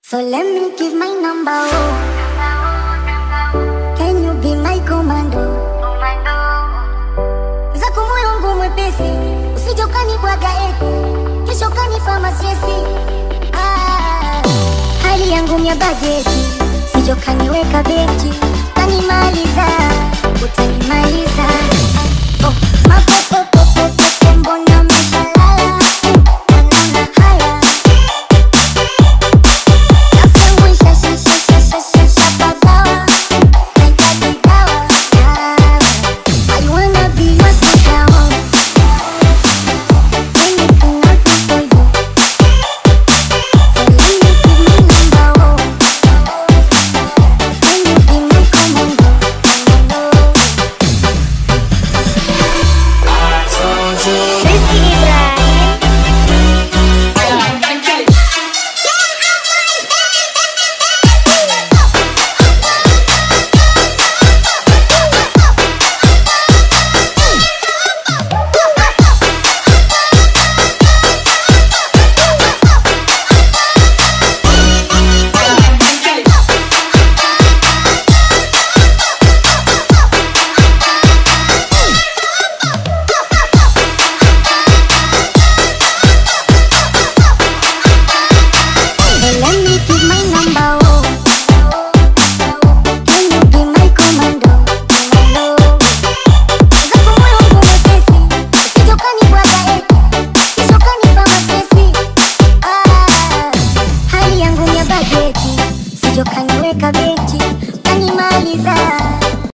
So let me give my number, oh. Can you be my commando? Zako moyo wangu mwepesi, usije ukanibwaga eti kesho kanipa mastresi. Hali yangu mya bajeti, usije ukaniweka benchi, kanimaliza, utanimaliza. Oh, mapopopo